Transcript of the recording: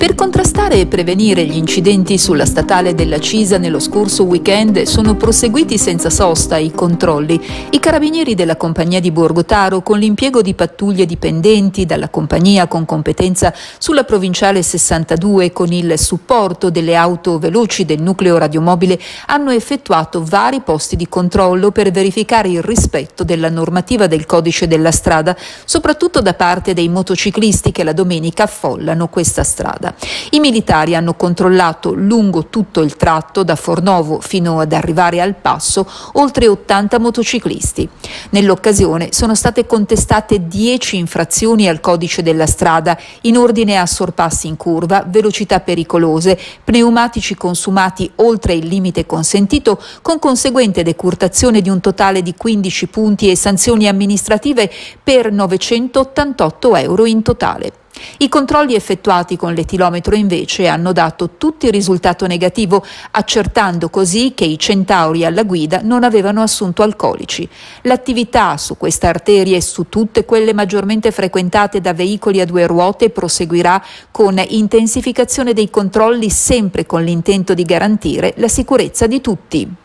Per contrastare e prevenire gli incidenti sulla statale della Cisa nello scorso weekend sono proseguiti senza sosta i controlli. I carabinieri della compagnia di Borgotaro, con l'impiego di pattuglie dipendenti dalla compagnia con competenza sulla provinciale 62 con il supporto delle auto veloci del nucleo radiomobile, hanno effettuato vari posti di controllo per verificare il rispetto della normativa del codice della strada, soprattutto da parte dei motociclisti che la domenica affollano questa strada. I militari hanno controllato lungo tutto il tratto da Fornovo fino ad arrivare al Passo oltre 80 motociclisti. Nell'occasione sono state contestate 10 infrazioni al codice della strada in ordine a sorpassi in curva, velocità pericolose, pneumatici consumati oltre il limite consentito, con conseguente decurtazione di un totale di 15 punti e sanzioni amministrative per 988 euro in totale. I controlli effettuati con l'etilometro invece hanno dato tutti risultato negativo, accertando così che i centauri alla guida non avevano assunto alcolici. L'attività su questa arteria e su tutte quelle maggiormente frequentate da veicoli a due ruote proseguirà con intensificazione dei controlli, sempre con l'intento di garantire la sicurezza di tutti.